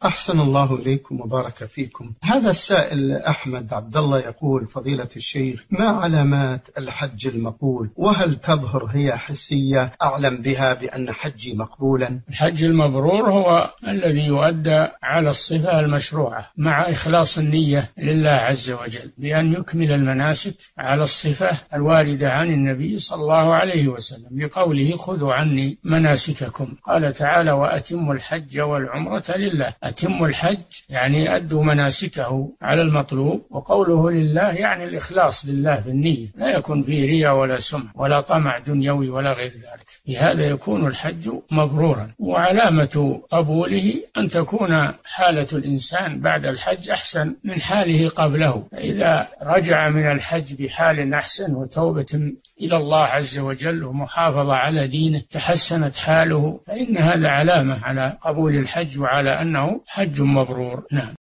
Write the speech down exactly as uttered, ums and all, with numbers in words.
أحسن الله إليكم وبارك فيكم. هذا السائل أحمد عبد الله يقول: فضيلة الشيخ، ما علامات الحج المقبول؟ وهل تظهر هي حسية أعلم بها بأن حجي مقبولا؟ الحج المبرور هو الذي يؤدى على الصفة المشروعة مع إخلاص النية لله عز وجل بأن يكمل المناسك على الصفة الواردة عن النبي صلى الله عليه وسلم لقوله: خذوا عني مناسككم. قال تعالى: وأتموا الحج والعمرة لله. أتموا الحج يعني أدوا مناسكه على المطلوب، وقوله لله يعني الإخلاص لله في النية، لا يكون فيه رياء ولا سمع ولا طمع دنيوي ولا غير ذلك. بهذا يكون الحج مبرورا. وعلامة قبوله أن تكون حالة الإنسان بعد الحج أحسن من حاله قبله. إذا رجع من الحج بحال أحسن وتوبة إلى الله عز وجل ومحافظة على دينه تحسنت حاله، فإن هذا علامة على قبول الحج وعلى أنه حج مبرور. نعم.